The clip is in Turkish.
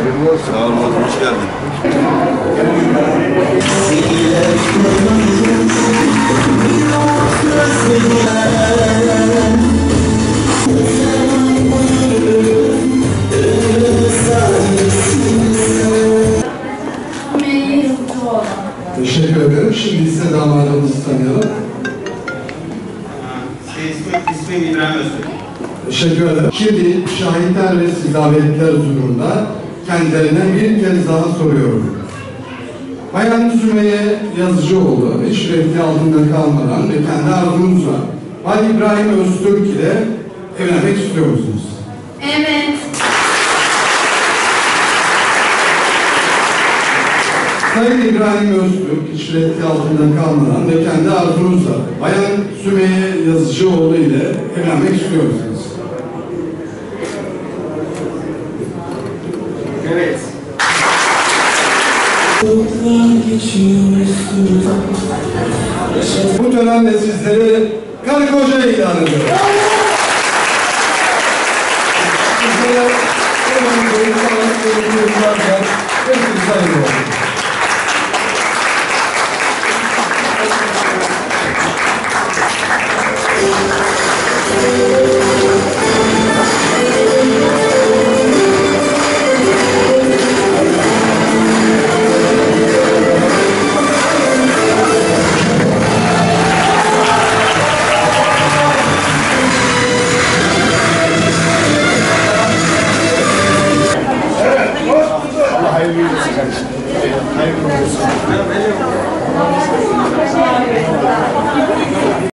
Sağ olun, hoş geldin. Teşekkür ederim. Şimdi ise damadımızı tanıyalım. İsmim İbrahim Öztürk. Teşekkür ederim. Şimdi şahitler ve davetliler huzurunda kendilerine bir kez daha soruyorum. Bayan Sümeyye Yazıcıoğlu hiç reddi altında kalmadan ve kendi arzunuzla Bay İbrahim Öztürk ile evlenmek istiyor musunuz? Evet. Sayın İbrahim Öztürk hiç reddi altında kalmadan ve kendi arzunuzla Bayan Sümeyye Yazıcıoğlu ile evlenmek istiyor musunuz? Evet. Bu törenle sizleri karı koca ilan ediyorum. Sizlere en önemli olarak hepinize hayırlı olsun.